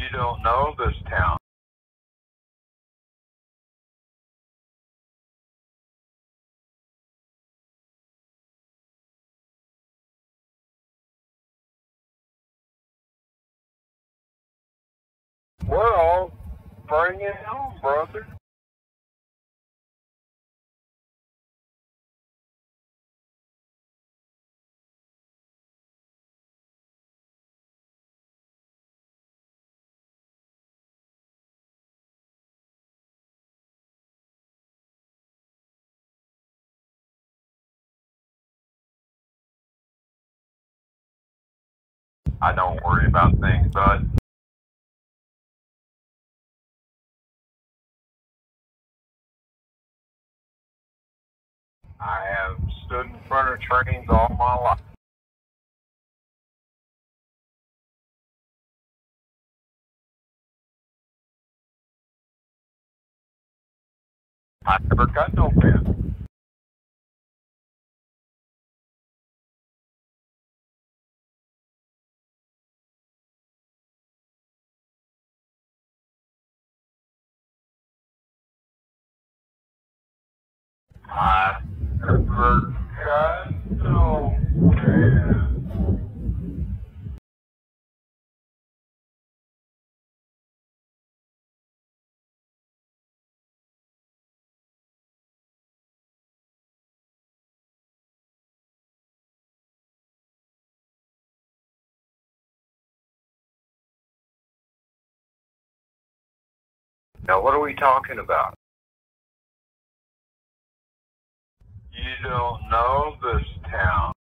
You don't know this town. Well, bring it home, brother. I don't worry about things, bud. I have stood in front of trains all my life. I never got no pen. I never got no pen. Now, what are we talking about? You don't know this town.